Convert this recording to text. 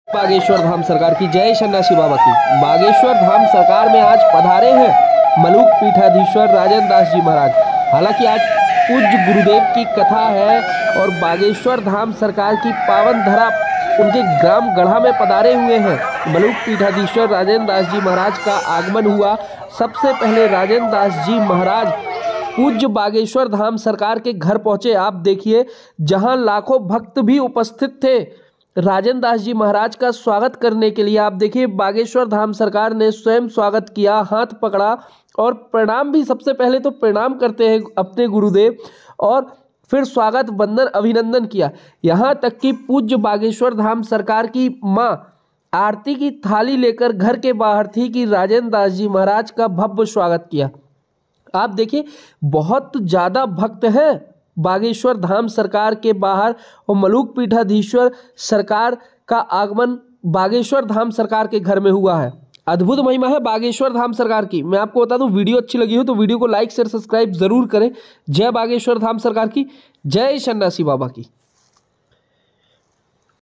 बागेश्वर धाम सरकार की जय। सन्यासी बाबा की। बागेश्वर धाम सरकार में आज पधारे हैं मलुक पीठाधीश्वर राजेंद्र दास जी महाराज। हालांकि आज पूज्य गुरुदेव की कथा है और बागेश्वर धाम सरकार की पावन धरा उनके ग्राम गढ़ा में पधारे हुए हैं। मलुक पीठाधीश्वर राजेंद्र दास जी महाराज का आगमन हुआ। सबसे पहले राजेंद्र दास जी महाराज पूज्य बागेश्वर धाम सरकार के घर पहुंचे। आप देखिए, जहां लाखों भक्त भी उपस्थित थे राजेंद्र दास जी महाराज का स्वागत करने के लिए। आप देखिए, बागेश्वर धाम सरकार ने स्वयं स्वागत किया, हाथ पकड़ा और प्रणाम भी। सबसे पहले तो प्रणाम करते हैं अपने गुरुदेव और फिर स्वागत वंदन अभिनंदन किया। यहाँ तक कि पूज्य बागेश्वर धाम सरकार की माँ आरती की थाली लेकर घर के बाहर थी कि राजेंद्र दास जी महाराज का भव्य स्वागत किया। आप देखिए, बहुत ज़्यादा भक्त हैं बागेश्वर धाम सरकार के बाहर और मलुक पीठाधीश्वर सरकार का आगमन बागेश्वर धाम सरकार के घर में हुआ है। अद्भुत महिमा है बागेश्वर धाम सरकार की। मैं आपको बता दूं, वीडियो अच्छी लगी हो तो वीडियो को लाइक शेयर सब्सक्राइब जरूर करें। जय बागेश्वर धाम सरकार की। जय सन्यासी बाबा की।